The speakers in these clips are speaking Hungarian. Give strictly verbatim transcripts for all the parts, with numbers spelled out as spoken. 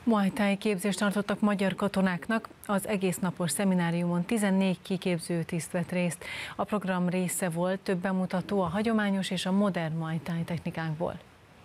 Muay Thai képzést tartottak magyar katonáknak, az egésznapos szemináriumon tizennégy kiképző tiszt vett részt. A program része volt több bemutató a hagyományos és a modern Muay Thai technikákból.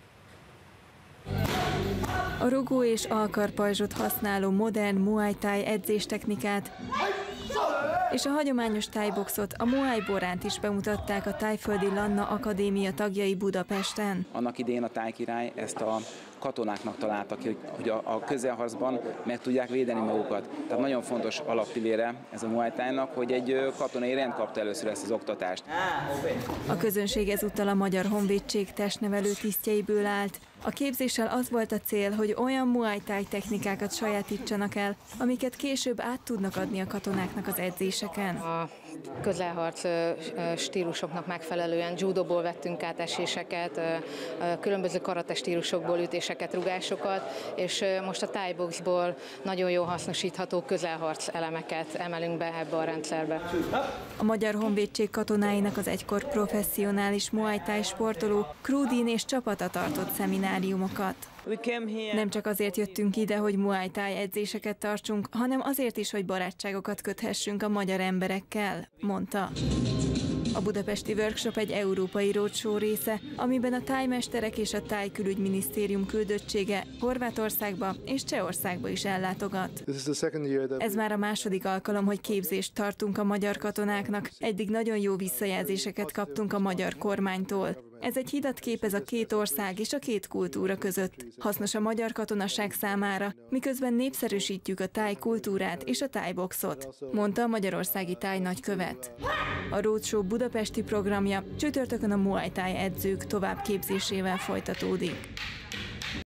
A rugó és alkarpajzsot használó modern Muay Thai edzéstechnikát és a hagyományos thai-boxot, a Muay Boránt is bemutatták a Thaiföldi Lanna Akadémia tagjai Budapesten. Annak idején a Thai király ezt a katonáknak találta ki, hogy a közelharcban meg tudják védeni magukat. Tehát nagyon fontos alappillére ez a Muay Thai-nak, hogy egy katonai rend kapta először ezt az oktatást. A közönség ezúttal a Magyar Honvédség testnevelő tisztjeiből állt. A képzéssel az volt a cél, hogy olyan Muay Thai technikákat sajátítsanak el, amiket később át tudnak adni a katonáknak az edzéseken. A közelharc stílusoknak megfelelően judóból vettünk át eséseket, különböző karate stílusokból ütéseket, rugásokat, és most a Thai boxból nagyon jól hasznosítható közelharc elemeket emelünk be ebbe a rendszerbe. A Magyar Honvédség katonáinak az egykor professzionális Muay Thai sportoló Krudin és csapata tartott szemináriumokat. Nem csak azért jöttünk ide, hogy Muay Thai edzéseket tartsunk, hanem azért is, hogy barátságokat köthessünk a magyar emberekkel, mondta. A budapesti workshop egy európai roadshow része, amiben a Thai mesterek és a Thai külügyminisztérium küldöttsége Horvátországba és Csehországba is ellátogat. Ez már a második alkalom, hogy képzést tartunk a magyar katonáknak. Eddig nagyon jó visszajelzéseket kaptunk a magyar kormánytól. Ez egy hidat képez a két ország és a két kultúra között. Hasznos a magyar katonaság számára, miközben népszerűsítjük a Thai kultúrát és a Thai boxot, mondta a magyarországi Thai nagykövet. A roadshow budapesti programja csütörtökön a Muay Thai edzők továbbképzésével folytatódik.